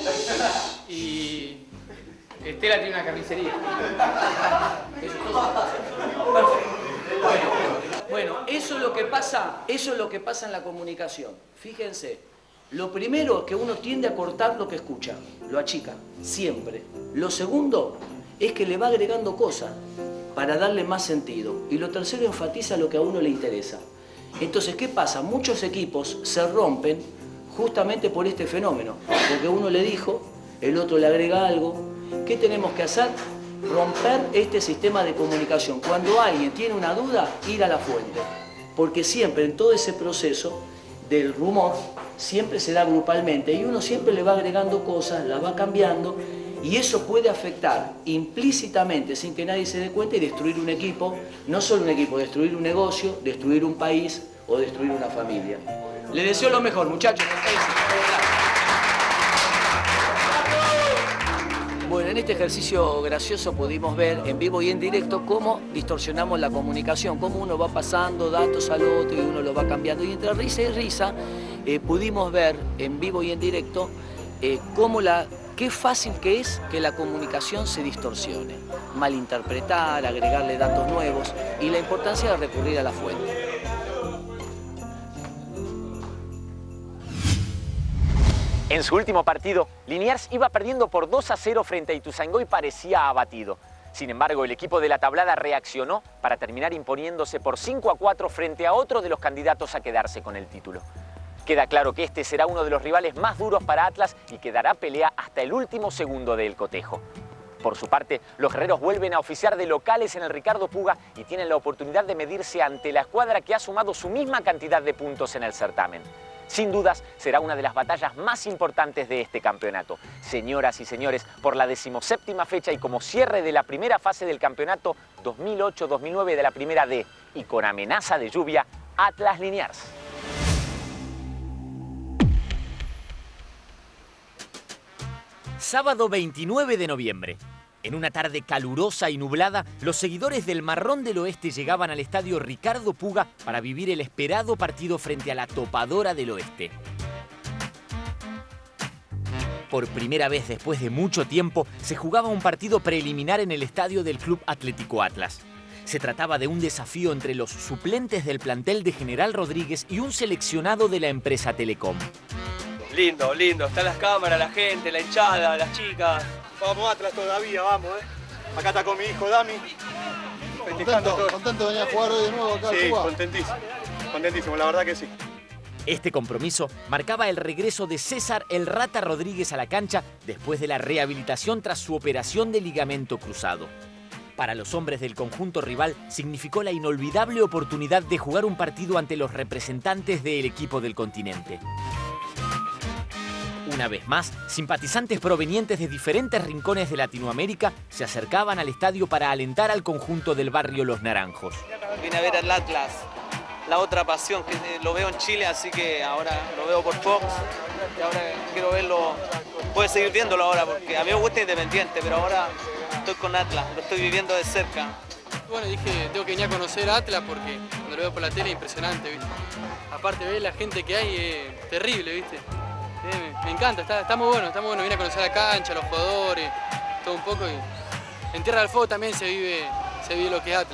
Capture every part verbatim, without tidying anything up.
Y Estela tiene una carnicería. Eso es todo. Perfecto. Bueno, bueno, eso es lo que pasa, eso es lo que pasa en la comunicación. Fíjense, lo primero es que uno tiende a cortar lo que escucha, lo achica, siempre. Lo segundo es que le va agregando cosas para darle más sentido. Y lo tercero, enfatiza lo que a uno le interesa. Entonces, ¿qué pasa? Muchos equipos se rompen justamente por este fenómeno, porque uno le dijo, el otro le agrega algo. ¿Qué tenemos que hacer? Romper este sistema de comunicación. Cuando alguien tiene una duda, ir a la fuente. Porque siempre en todo ese proceso del rumor, siempre se da grupalmente y uno siempre le va agregando cosas, las va cambiando y eso puede afectar implícitamente, sin que nadie se dé cuenta, y destruir un equipo, no solo un equipo, destruir un negocio, destruir un país o destruir una familia. Les deseo lo mejor, muchachos. Bueno, en este ejercicio gracioso pudimos ver en vivo y en directo cómo distorsionamos la comunicación, cómo uno va pasando datos al otro y uno lo va cambiando. Y entre risa y risa eh, pudimos ver en vivo y en directo eh, cómo la, qué fácil que es que la comunicación se distorsione, malinterpretar, agregarle datos nuevos y la importancia de recurrir a la fuente. En su último partido, Liniers iba perdiendo por dos a cero frente a Ituzaingó y parecía abatido. Sin embargo, el equipo de la tablada reaccionó para terminar imponiéndose por cinco a cuatro frente a otro de los candidatos a quedarse con el título. Queda claro que este será uno de los rivales más duros para Atlas y que dará pelea hasta el último segundo del cotejo. Por su parte, los guerreros vuelven a oficiar de locales en el Ricardo Puga y tienen la oportunidad de medirse ante la escuadra que ha sumado su misma cantidad de puntos en el certamen. Sin dudas, será una de las batallas más importantes de este campeonato. Señoras y señores, por la decimoséptima fecha y como cierre de la primera fase del campeonato dos mil ocho dos mil nueve de la primera D y con amenaza de lluvia, Atlas Liniers. Sábado veintinueve de noviembre. En una tarde calurosa y nublada, los seguidores del Marrón del Oeste llegaban al estadio Ricardo Puga para vivir el esperado partido frente a la Topadora del Oeste. Por primera vez después de mucho tiempo, se jugaba un partido preliminar en el estadio del Club Atlético Atlas. Se trataba de un desafío entre los suplentes del plantel de General Rodríguez y un seleccionado de la empresa Telecom. Lindo, lindo. Están las cámaras, la gente, la hinchada, las chicas. Vamos Atlas todavía, vamos, ¿eh? Acá está con mi hijo Dami. Contento, contento de venir a jugar hoy de nuevo acá. Sí, contentísimo. Contentísimo, la verdad que sí. Este compromiso marcaba el regreso de César El Rata Rodríguez a la cancha después de la rehabilitación tras su operación de ligamento cruzado. Para los hombres del conjunto rival significó la inolvidable oportunidad de jugar un partido ante los representantes del equipo del continente. Una vez más, simpatizantes provenientes de diferentes rincones de Latinoamérica se acercaban al estadio para alentar al conjunto del barrio Los Naranjos. Vine a ver al Atlas, la otra pasión que lo veo en Chile, así que ahora lo veo por Fox y ahora quiero verlo, puedo seguir viéndolo ahora porque a mí me gusta Independiente, pero ahora estoy con Atlas, lo estoy viviendo de cerca. Bueno, dije, tengo que venir a conocer a Atlas porque cuando lo veo por la tele es impresionante, ¿viste? Aparte, ver la gente que hay es terrible, ¿viste? Eh, me, me encanta, está, está muy bueno, está muy bueno. Vine a conocer la cancha, los jugadores, todo un poco. Y en Tierra del Fuego también se vive, se vive lo que es Atlas.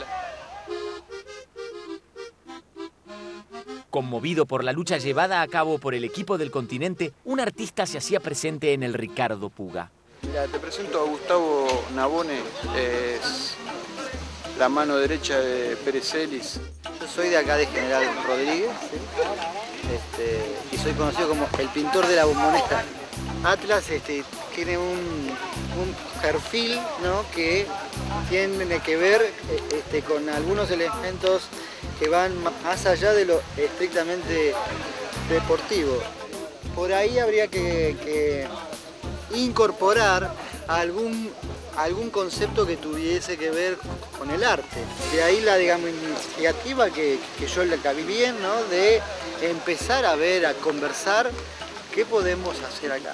Conmovido por la lucha llevada a cabo por el equipo del continente, un artista se hacía presente en el Ricardo Puga. Mira, te presento a Gustavo Nabone, es la mano derecha de Pérez Celis. Yo soy de acá de General Rodríguez, ¿sí? este, y soy conocido como el pintor de la bombonera. Atlas este, tiene un, un perfil, ¿no? que tiene que ver este, con algunos elementos que van más allá de lo estrictamente deportivo. Por ahí habría que, que incorporar algún, algún concepto que tuviese que ver con el arte. De ahí la digamos, iniciativa que, que yo la vi bien, ¿no? de empezar a ver, a conversar qué podemos hacer acá.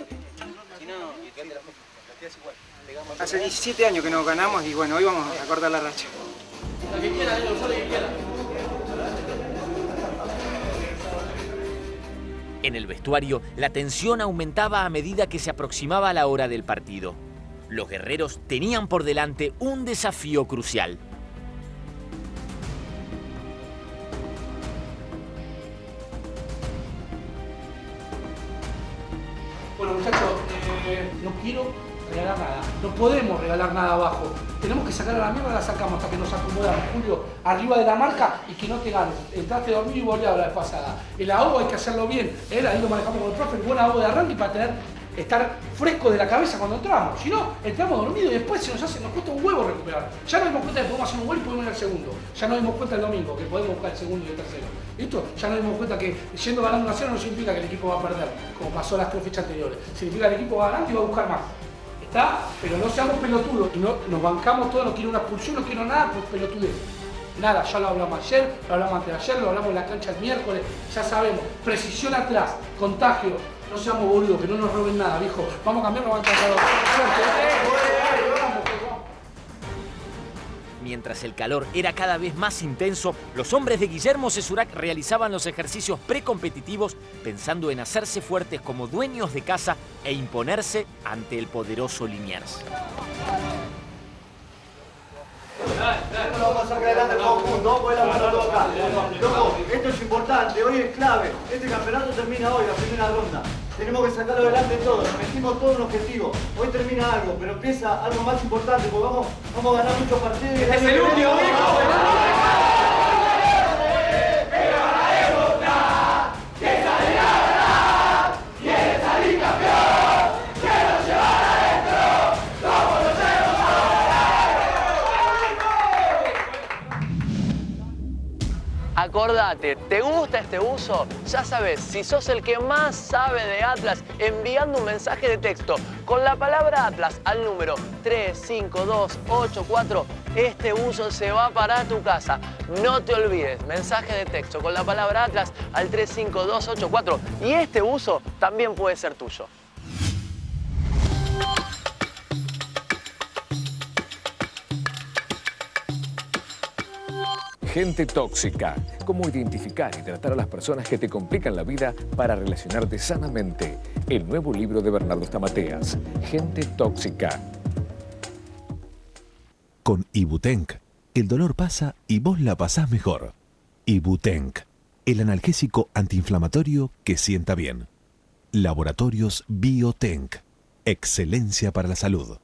Hace diecisiete años que no ganamos y bueno, hoy vamos a cortar la racha. En el vestuario, la tensión aumentaba a medida que se aproximaba la hora del partido. Los guerreros tenían por delante un desafío crucial. Bueno, muchachos, eh, no quiero regalar nada. No podemos regalar nada abajo. Tenemos que sacar a la mierda, la sacamos hasta que nos acomodamos, Julio, arriba de la marca y que no te ganes. Entraste a dormir y volvías la vez pasada. El ahogo hay que hacerlo bien. ¿eh? Ahí lo manejamos con el profe, el buen ahogo de arranque para tener, estar fresco de la cabeza cuando entramos. Si no, entramos dormidos y después se nos hace, nos cuesta un huevo recuperar. Ya nos dimos cuenta que podemos hacer un gol y podemos ir al segundo. Ya nos dimos cuenta el domingo que podemos buscar el segundo y el tercero. ¿Listo? Ya nos dimos cuenta que yendo ganando una cero no significa que el equipo va a perder, como pasó las tres fechas anteriores. Significa que el equipo va ganando y va a buscar más. ¿Está? Pero no seamos pelotudos, y no, nos bancamos todos, no quiero una expulsión, no quiero nada por pelotudez. Nada, ya lo hablamos ayer, lo hablamos antes de ayer, lo hablamos en la cancha el miércoles, ya sabemos. Precisión atrás, contagio, no seamos boludos, que no nos roben nada, viejo. Vamos a cambiar, nos van a encontrar. Mientras el calor era cada vez más intenso, los hombres de Guillermo Cesurac realizaban los ejercicios precompetitivos pensando en hacerse fuertes como dueños de casa e imponerse ante el poderoso Liniers. Esto lo vamos a sacar adelante todos juntos, vamos a poder aguantar todo acá. Loco, esto es importante, hoy es clave. Este campeonato termina hoy, la primera ronda. Tenemos que sacarlo adelante todo, nos metimos todo un objetivo. Hoy termina algo, pero empieza algo más importante, porque vamos, vamos a ganar muchos partidos. ¡Es el último, viejo! Acordate, ¿te gusta este uso? Ya sabes, si sos el que más sabe de Atlas, enviando un mensaje de texto con la palabra Atlas al número tres cinco dos ocho cuatro, este uso se va para tu casa. No te olvides, mensaje de texto con la palabra Atlas al tres cinco dos ocho cuatro y este uso también puede ser tuyo. Gente tóxica. Cómo identificar y tratar a las personas que te complican la vida para relacionarte sanamente. El nuevo libro de Bernardo Stamateas. Gente tóxica. Con Ibutenc, el dolor pasa y vos la pasás mejor. Ibutenc, el analgésico antiinflamatorio que sienta bien. Laboratorios Biotenc. Excelencia para la salud.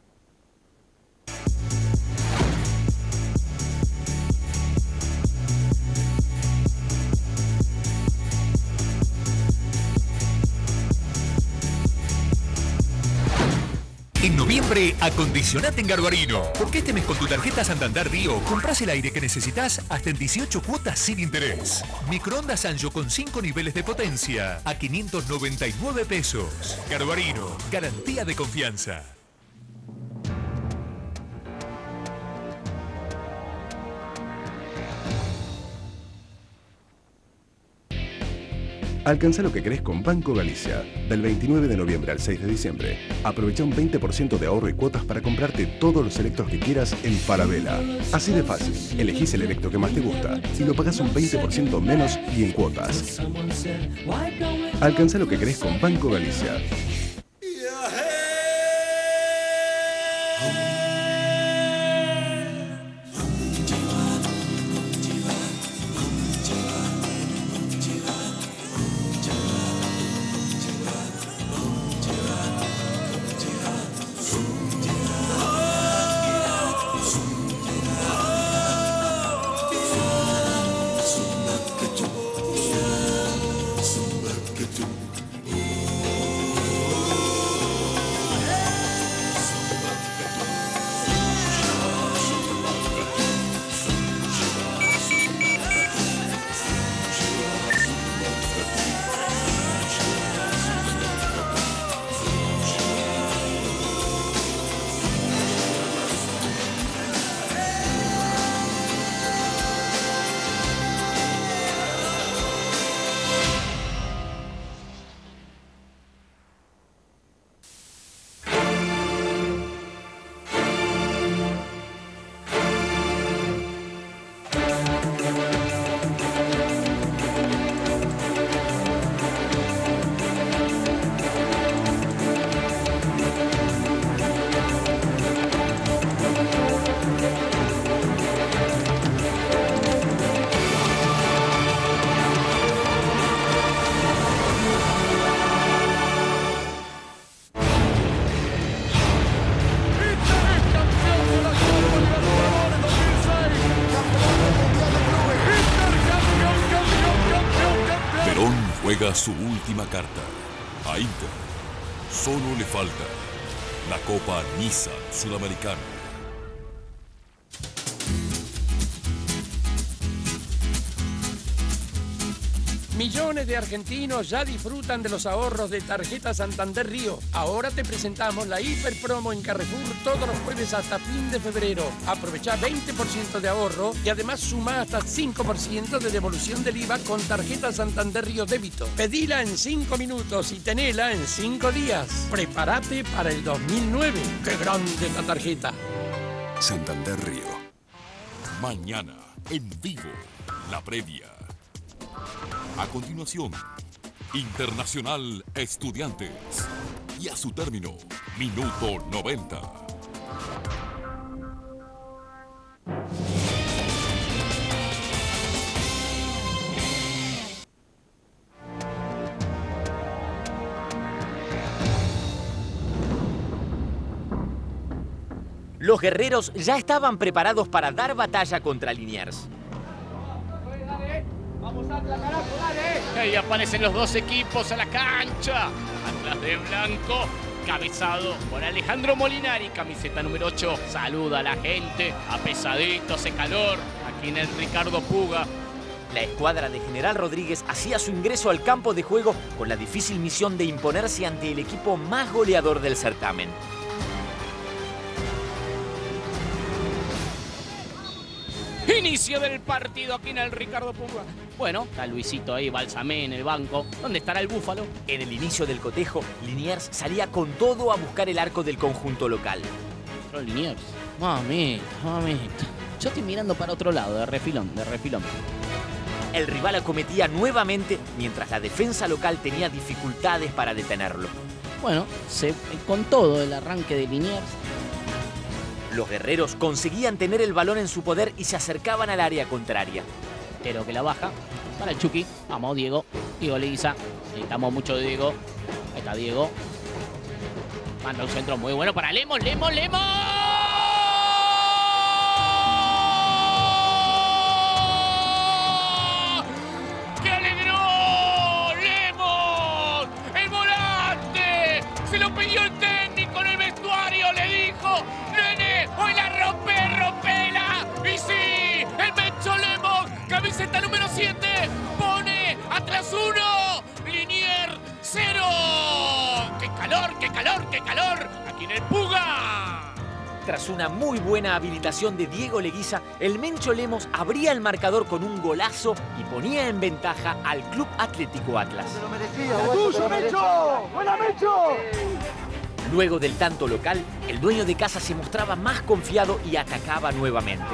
En noviembre, acondicionate en Garbarino. Porque este mes con tu tarjeta Santander Río compras el aire que necesitas hasta en dieciocho cuotas sin interés. Microondas Sanyo con cinco niveles de potencia a quinientos noventa y nueve pesos. Garbarino, garantía de confianza. Alcanza lo que querés con Banco Galicia. Del veintinueve de noviembre al seis de diciembre. Aprovecha un veinte por ciento de ahorro y cuotas para comprarte todos los electros que quieras en Falabella. Así de fácil. Elegís el electro que más te gusta y lo pagás un veinte por ciento menos y en cuotas. Alcanza lo que querés con Banco Galicia. juega su última carta. A Inter solo le falta la Copa Nissan Sudamericana. Millones de argentinos ya disfrutan de los ahorros de Tarjeta Santander Río. Ahora te presentamos la hiper promo en Carrefour todos los jueves hasta fin de febrero. Aprovecha veinte por ciento de ahorro y además suma hasta cinco por ciento de devolución del I V A con Tarjeta Santander Río Débito. Pedila en cinco minutos y tenela en cinco días. Prepárate para el dos mil nueve. ¡Qué grande la tarjeta! Santander Río. Mañana, en vivo, la previa. A continuación, Internacional Estudiantes. Y a su término, minuto noventa. Los guerreros ya estaban preparados para dar batalla contra Liniers. Vamos Atlas, carajo, dale. Ahí aparecen los dos equipos a la cancha. Atlas de blanco, cabezado por Alejandro Molinari, camiseta número ocho. Saluda a la gente, apesadito, hace calor, aquí en el Ricardo Puga. La escuadra de General Rodríguez hacía su ingreso al campo de juego con la difícil misión de imponerse ante el equipo más goleador del certamen. Inicio del partido aquí en el Ricardo Puga. Bueno, está Luisito ahí, Balsamé en el banco. ¿Dónde estará el Búfalo? En el inicio del cotejo, Liniers salía con todo a buscar el arco del conjunto local. Pero Liniers, mamita, mamita. Yo estoy mirando para otro lado, de refilón, de refilón. El rival acometía nuevamente, mientras la defensa local tenía dificultades para detenerlo. Bueno, se, con todo el arranque de Liniers, los guerreros conseguían tener el balón en su poder y se acercaban al área contraria. Pero que la baja para el Chucky. Vamos, Diego. Diego Leguiza. Necesitamos mucho de Diego. Ahí está Diego. Manda un centro muy bueno para Lemos. ¡Lemos, Lemos! ¡Qué alegró! ¡Lemos! ¡El volante! Se lo pidió el técnico en el vestuario. Le dijo: ¡Nene, hoy la rompe, rompela! ¡Y sí! ¡El Mecho Lemos! Camiseta número siete. Pone Atlas uno. Liniers cero. ¡Qué calor, qué calor, qué calor! Aquí en el Puga. Tras una muy buena habilitación de Diego Leguiza, el Mencho Lemos abría el marcador con un golazo y ponía en ventaja al Club Atlético Atlas. ¡Te lo merecía! ¡Tuyo, Mencho! ¡Buena, Mencho! Luego del tanto local, el dueño de casa se mostraba más confiado y atacaba nuevamente.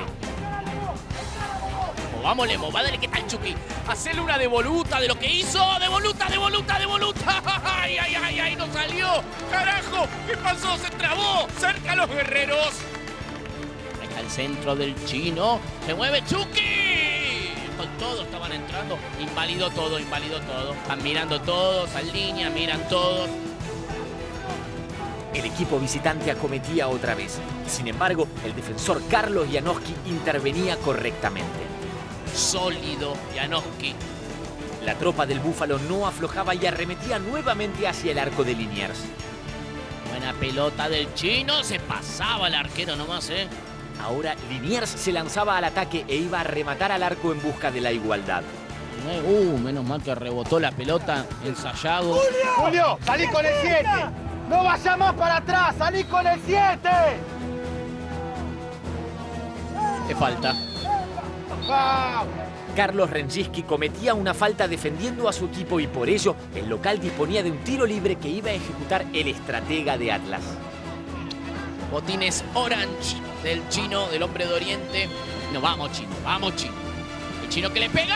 Vamos, Lemo, va a darle que tal Chucky. Hacerle una devoluta de lo que hizo. Devoluta, devoluta, devoluta. ¡Ay, ay, ay, ay! ¡No salió! ¡Carajo! ¿Qué pasó? ¡Se trabó! ¡Cerca a los guerreros! Ahí está el centro del chino. ¡Se mueve Chucky! Todos estaban entrando. Inválido todo, inválido todo. Están mirando todos, en línea, miran todos. El equipo visitante acometía otra vez. Sin embargo, el defensor Carlos Janowski intervenía correctamente. Sólido Janowski. La tropa del Búfalo no aflojaba y arremetía nuevamente hacia el arco de Liniers. Buena pelota del chino. Se pasaba el arquero nomás, ¿eh? Ahora Liniers se lanzaba al ataque e iba a rematar al arco en busca de la igualdad. Uh, menos mal que rebotó la pelota el Sayago. ¡Julio! ¡Julio! ¡Salí con el siete! ¡No vaya más para atrás! ¡Salí con el siete! ¿Qué falta? Carlos Rengiski cometía una falta defendiendo a su equipo y por ello el local disponía de un tiro libre que iba a ejecutar el estratega de Atlas. Botines orange del chino, del hombre de Oriente. No, vamos chino, vamos chino. El chino que le pega.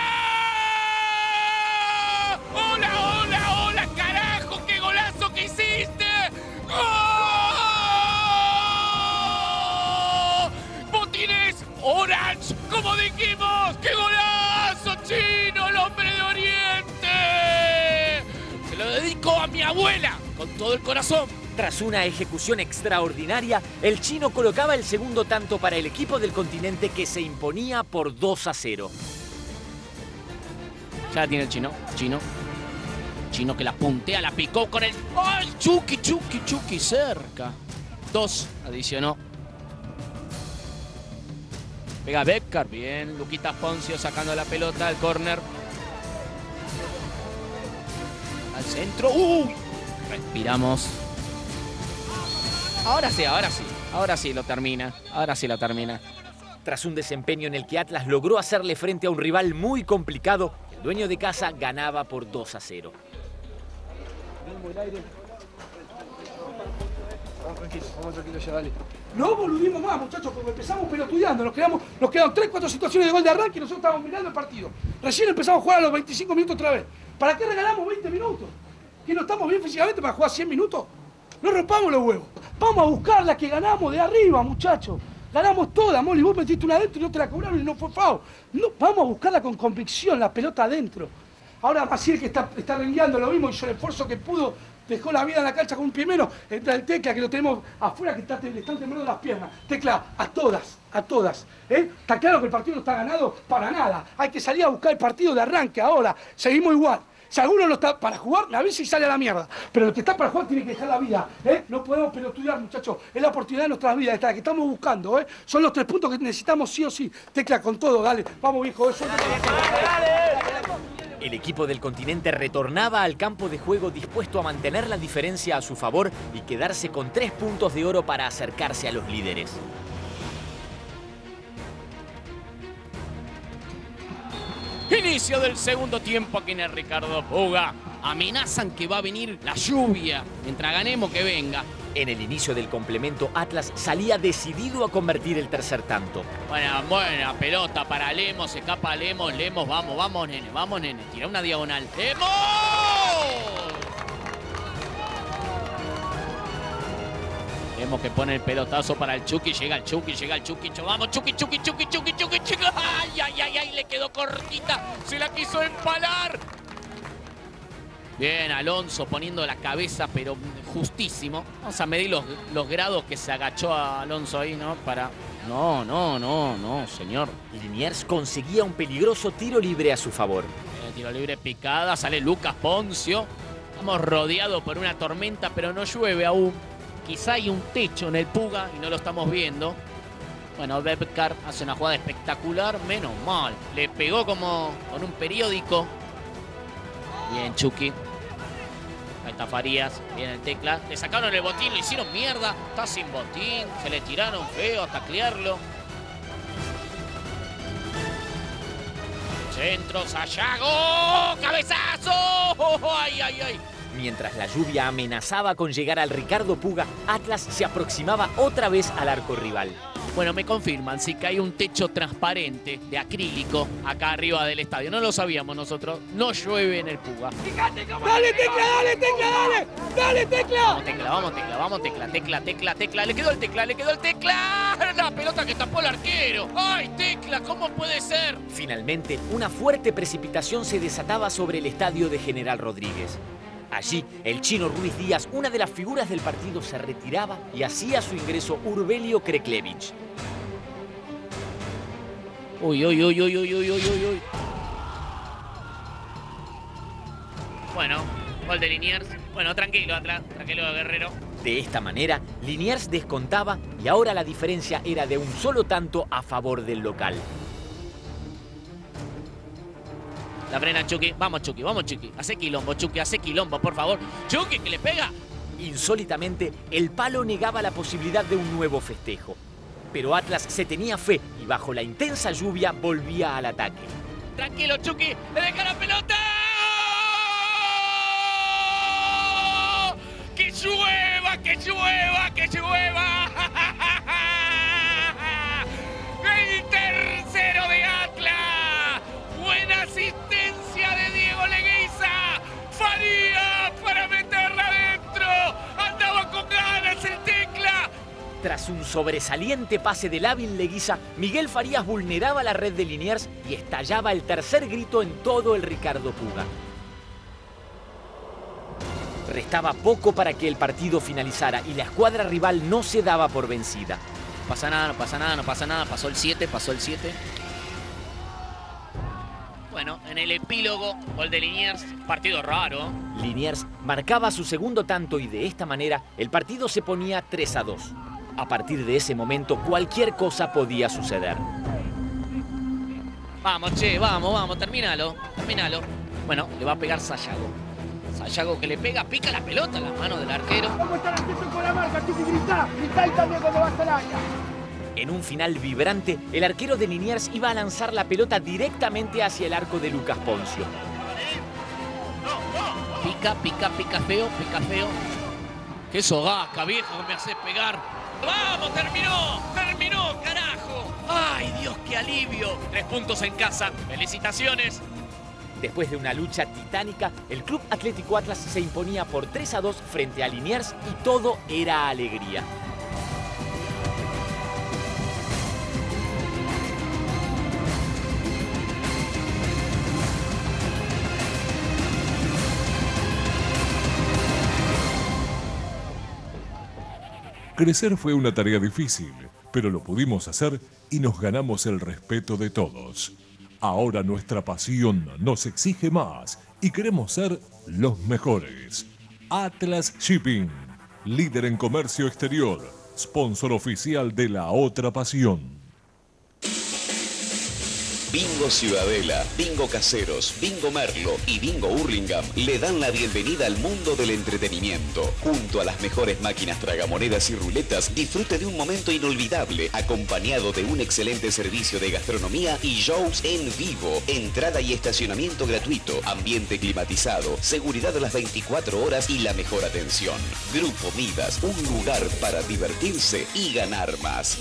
¡Hola, hola, hola, carajo! ¡Qué golazo que hiciste! ¡Gol! Botines orange, como dijimos. ¡Qué golazo, chino, el hombre de Oriente! Se lo dedico a mi abuela con todo el corazón. Tras una ejecución extraordinaria, el chino colocaba el segundo tanto para el equipo del continente que se imponía por dos a cero. Ya tiene el chino, chino. Chino que la puntea, la picó con el... ¡Ay! Chucky, Chucky, Chucky, cerca. Dos, adicionó. Pega Becker, bien. Luquita Poncio sacando la pelota al córner. Al centro. ¡Uy! Respiramos. Ahora sí, ahora sí. Ahora sí lo termina. Ahora sí lo termina. Tras un desempeño en el que Atlas logró hacerle frente a un rival muy complicado, el dueño de casa ganaba por dos a cero. Vamos tranquilos, vamos tranquilos ya, dale. No boludimos más, muchachos, porque empezamos pelotudeando. Nos quedamos, nos quedaron tres, cuatro situaciones de gol de arranque y nosotros estábamos mirando el partido. Recién empezamos a jugar a los veinticinco minutos otra vez. ¿Para qué regalamos veinte minutos? ¿Que no estamos bien físicamente para jugar cien minutos? No rompamos los huevos. Vamos a buscar la que ganamos de arriba, muchachos. Ganamos toda, Moli. Vos metiste una adentro y no te la cobraron y no fue foul. No, vamos a buscarla con convicción, la pelota adentro. Ahora Maciel, que está, está rengueando lo mismo, hizo el esfuerzo que pudo, dejó la vida en la cancha con un pie menos. Entra el Tecla, que lo tenemos afuera, que está, le están temblando las piernas. Tecla, a todas, a todas. ¿eh? Está claro que el partido no está ganado para nada. Hay que salir a buscar el partido de arranque ahora. Seguimos igual. Si alguno no está para jugar, a veces sale a la mierda. Pero el que está para jugar tiene que dejar la vida. ¿eh? No podemos pelotudear, muchachos. Es la oportunidad de nuestras vidas, esta la que estamos buscando. ¿eh? Son los tres puntos que necesitamos sí o sí. Tecla con todo, dale. Vamos, viejo. Eso. El equipo del continente retornaba al campo de juego dispuesto a mantener la diferencia a su favor y quedarse con tres puntos de oro para acercarse a los líderes. Inicio del segundo tiempo aquí en el Ricardo Puga. Amenazan que va a venir la lluvia. Mientras ganemos, que venga. En el inicio del complemento, Atlas salía decidido a convertir el tercer tanto. Buena, buena pelota para Lemos. Se escapa Lemos. Lemos, vamos, vamos, nene. Vamos, nene. Tira una diagonal. ¡Lemos! Lemos que pone el pelotazo para el Chucky. Llega el Chucky, llega el Chucky. Vamos, Chucky, Chucky, Chucky, Chucky, Chucky, Chucky. ¡Ay, ay, ay, ay! Le quedó cortita. Se la quiso empalar. Bien, Alonso poniendo la cabeza, pero justísimo. Vamos a medir los, los grados que se agachó a Alonso ahí, ¿no? Para... No, no, no, no, señor. Liniers conseguía un peligroso tiro libre a su favor. El tiro libre picada, sale Lucas Poncio. Estamos rodeados por una tormenta, pero no llueve aún. Quizá hay un techo en el Puga y no lo estamos viendo. Bueno, Bebkar hace una jugada espectacular, menos mal. Le pegó como con un periódico. Bien, Chucky. Ahí está Farías. Bien el Tecla. Le sacaron el botín, lo hicieron mierda. Está sin botín. Se le tiraron feo hasta taclearlo. Centro, Sayago. ¡Cabezazo! ¡Ay, ay, ay! Mientras la lluvia amenazaba con llegar al Ricardo Puga, Atlas se aproximaba otra vez al arco rival. Bueno, me confirman, sí que hay un techo transparente de acrílico acá arriba del estadio. No lo sabíamos nosotros. No llueve en el Puga. ¡Dale, Tecla, dale, Tecla, dale! ¡Dale, Tecla! Vamos, Tecla, vamos, Tecla, vamos, Tecla, Tecla, Tecla, Tecla. Le quedó el Tecla, le quedó el Tecla. La pelota que tapó el arquero. ¡Ay, Tecla! ¿Cómo puede ser? Finalmente, una fuerte precipitación se desataba sobre el estadio de General Rodríguez. Allí, el Chino Ruiz Díaz, una de las figuras del partido, se retiraba y hacía su ingreso Urbelio Kreklevich. Uy, uy, uy, uy, uy, uy, uy, uy. Bueno, gol de Liniers. Bueno, tranquilo atrás, tranquilo Guerrero. De esta manera, Liniers descontaba y ahora la diferencia era de un solo tanto a favor del local. La frena Chucky. Vamos, Chucky, vamos, Chucky. Hace quilombo, Chucky, hace quilombo, por favor. Chucky, que le pega. Insólitamente, el palo negaba la posibilidad de un nuevo festejo. Pero Atlas se tenía fe y bajo la intensa lluvia volvía al ataque. Tranquilo, Chucky, le deja la pelota. ¡Que llueva, que llueva, que llueva! ¡El tercero de Atlas! ¡Buena asistencia de Diego Leguiza! ¡Faría para meterla adentro! ¡Andaba con ganas el Tecla! Tras un sobresaliente pase del hábil Leguiza, Miguel Farías vulneraba la red de Liniers y estallaba el tercer grito en todo el Ricardo Puga. Restaba poco para que el partido finalizara y la escuadra rival no se daba por vencida. No pasa nada, no pasa nada, no pasa nada. Pasó el siete, pasó el siete. Bueno, en en el epílogo, gol de Liniers, partido raro. Liniers marcaba su segundo tanto y de esta manera el partido se ponía tres a dos. A partir de ese momento cualquier cosa podía suceder. Vamos, che, vamos, vamos, terminalo, terminalo. Bueno, le va a pegar Sayago. Sayago que le pega, pica la pelota en las manos del arquero. Vamos a estar atentos con la marca, Chiqui, gritá, gritá y también cuando vas al área. En un final vibrante, el arquero de Liniers iba a lanzar la pelota directamente hacia el arco de Lucas Poncio. Pica, pica, pica feo, pica feo. ¡Qué sogaca, viejo, que me haces pegar! ¡Vamos, terminó! ¡Terminó, carajo! ¡Ay, Dios, qué alivio! Tres puntos en casa. ¡Felicitaciones! Después de una lucha titánica, el Club Atlético Atlas se imponía por tres a dos frente a Liniers y todo era alegría. Crecer fue una tarea difícil, pero lo pudimos hacer y nos ganamos el respeto de todos. Ahora nuestra pasión nos exige más y queremos ser los mejores. Atlas Shipping, líder en comercio exterior, sponsor oficial de La Otra Pasión. Bingo Ciudadela, Bingo Caseros, Bingo Merlo y Bingo Hurlingham le dan la bienvenida al mundo del entretenimiento. Junto a las mejores máquinas tragamonedas y ruletas, disfrute de un momento inolvidable, acompañado de un excelente servicio de gastronomía y shows en vivo. Entrada y estacionamiento gratuito, ambiente climatizado, seguridad a las veinticuatro horas y la mejor atención. Grupo Midas, un lugar para divertirse y ganar más.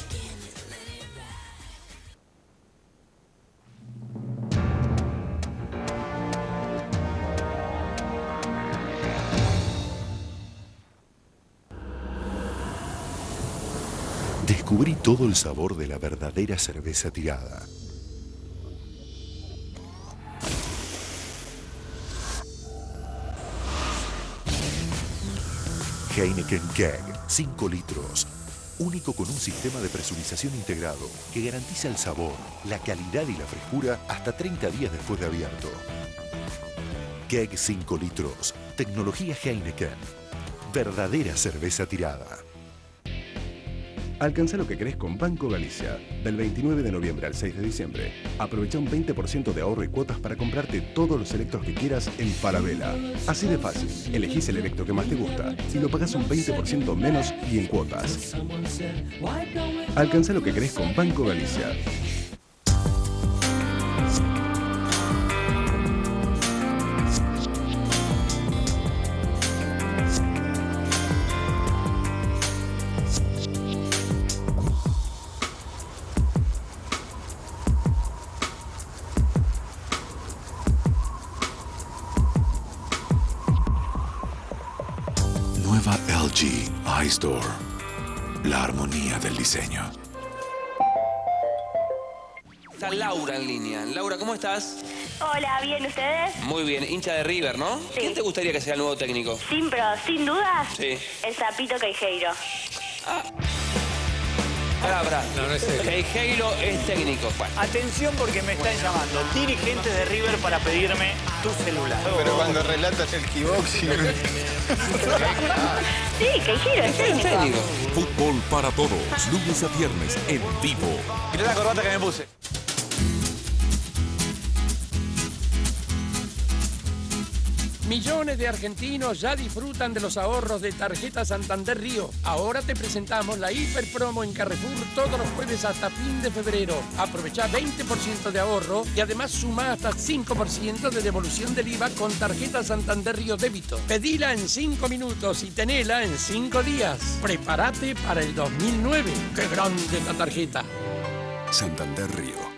Descubrí todo el sabor de la verdadera cerveza tirada. Heineken Keg, cinco litros. Único con un sistema de presurización integrado que garantiza el sabor, la calidad y la frescura hasta treinta días después de abierto. Keg cinco litros. Tecnología Heineken. Verdadera cerveza tirada. Alcanza lo que querés con Banco Galicia. Del veintinueve de noviembre al seis de diciembre. Aprovecha un veinte por ciento de ahorro y cuotas para comprarte todos los electros que quieras en Falabella. Así de fácil. Elegís el electro que más te gusta y lo pagás un veinte por ciento menos y en cuotas. Alcanza lo que querés con Banco Galicia. L G iStore. La armonía del diseño. Está Laura en línea. Laura, ¿cómo estás? Hola, ¿bien ustedes? Muy bien, hincha de River, ¿no? Sí. ¿Quién te gustaría que sea el nuevo técnico? Sin, pero sin dudas, Sí. el Zapito Queijeiro. Pará, pará. No, no es él. Queijeiro es técnico. Bueno. Atención porque me están llamando dirigentes de River para pedirme tu celular. Pero cuando relatas el kickboxing. Sí, Queijeiro es técnico. Fútbol para todos, lunes a viernes en vivo. Mirá la corbata que me puse. Millones de argentinos ya disfrutan de los ahorros de Tarjeta Santander Río. Ahora te presentamos la hiper promo en Carrefour todos los jueves hasta fin de febrero. Aprovecha veinte por ciento de ahorro y además suma hasta cinco por ciento de devolución del I V A con Tarjeta Santander Río Débito. Pedila en cinco minutos y tenela en cinco días. Prepárate para el dos mil nueve. ¡Qué grande la tarjeta! Santander Río.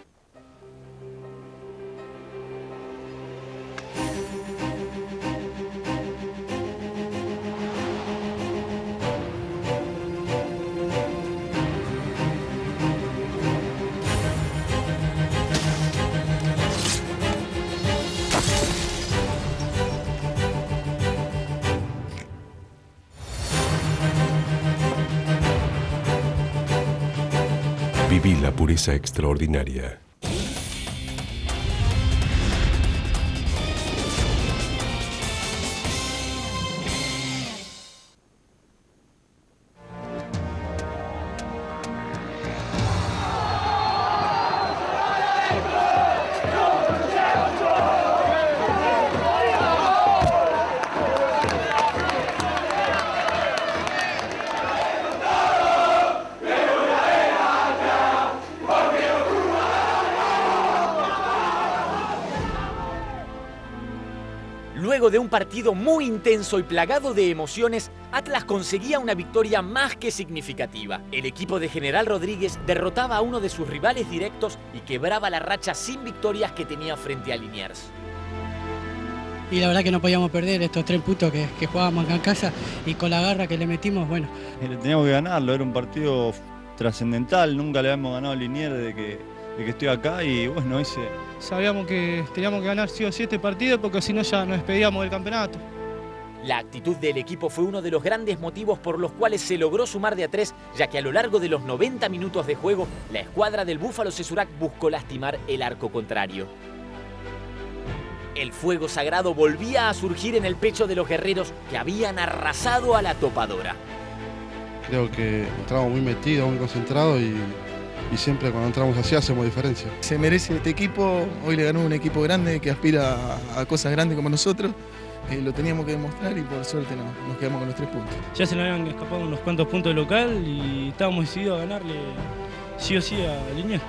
Viví la pureza extraordinaria. Luego de un partido muy intenso y plagado de emociones, Atlas conseguía una victoria más que significativa. El equipo de General Rodríguez derrotaba a uno de sus rivales directos y quebraba la racha sin victorias que tenía frente a Liniers. Y la verdad que no podíamos perder estos tres puntos que, que jugábamos acá en casa, y con la garra que le metimos, bueno. Teníamos que ganarlo, era un partido trascendental, nunca le habíamos ganado a Liniers desde que, de que estoy acá y bueno, ese... Sabíamos que teníamos que ganar sí o sí este partido porque si no ya nos despedíamos del campeonato. La actitud del equipo fue uno de los grandes motivos por los cuales se logró sumar de a tres, ya que a lo largo de los noventa minutos de juego, la escuadra del Búfalo Sesurac buscó lastimar el arco contrario. El fuego sagrado volvía a surgir en el pecho de los guerreros que habían arrasado a la topadora. Creo que entramos muy metidos, muy concentrados y... y siempre cuando entramos así hacemos diferencia. Se merece este equipo, hoy le ganó un equipo grande que aspira a, a cosas grandes como nosotros, eh, lo teníamos que demostrar y por suerte no, nos quedamos con los tres puntos. Ya se nos habían escapado unos cuantos puntos de local y estábamos decididos a ganarle sí o sí a Liniers.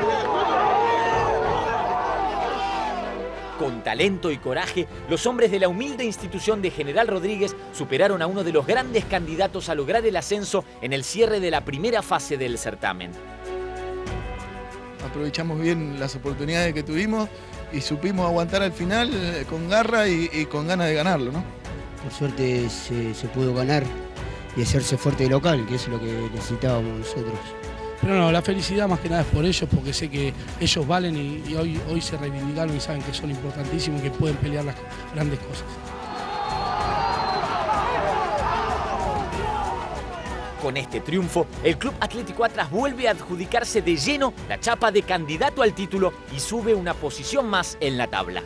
Con talento y coraje, los hombres de la humilde institución de General Rodríguez superaron a uno de los grandes candidatos a lograr el ascenso en el cierre de la primera fase del certamen. Aprovechamos bien las oportunidades que tuvimos y supimos aguantar al final eh, con garra y, y con ganas de ganarlo, ¿no? Por suerte se, se pudo ganar y hacerse fuerte de local, que es lo que necesitábamos nosotros. Pero no, la felicidad más que nada es por ellos, porque sé que ellos valen y, y hoy, hoy se reivindicaron y saben que son importantísimos y que pueden pelear las grandes cosas. Con este triunfo, el Club Atlético Atlas vuelve a adjudicarse de lleno la chapa de candidato al título y sube una posición más en la tabla.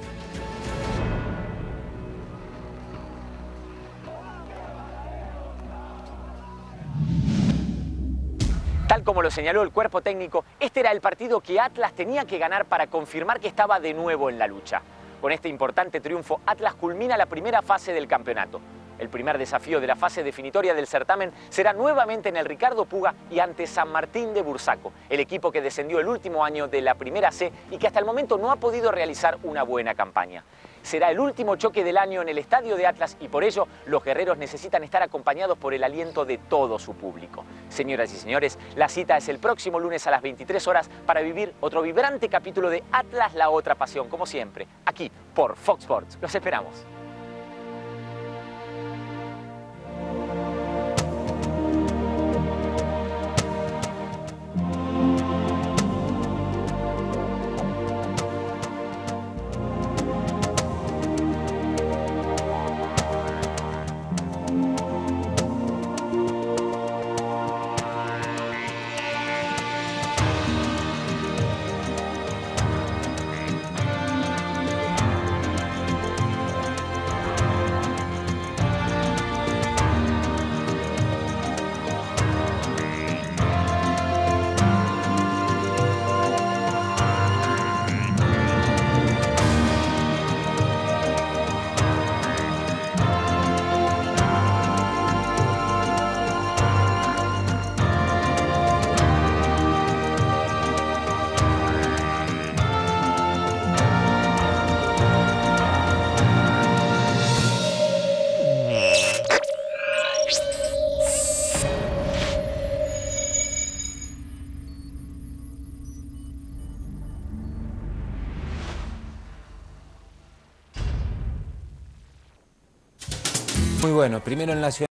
Tal como lo señaló el cuerpo técnico, este era el partido que Atlas tenía que ganar para confirmar que estaba de nuevo en la lucha. Con este importante triunfo, Atlas culmina la primera fase del campeonato. El primer desafío de la fase definitoria del certamen será nuevamente en el Ricardo Puga y ante San Martín de Bursaco, el equipo que descendió el último año de la Primera C y que hasta el momento no ha podido realizar una buena campaña. Será el último choque del año en el estadio de Atlas y por ello los guerreros necesitan estar acompañados por el aliento de todo su público. Señoras y señores, la cita es el próximo lunes a las veintitrés horas para vivir otro vibrante capítulo de Atlas, la otra pasión, como siempre, aquí por Fox Sports. Los esperamos. Muy bueno, primero en la ciudad.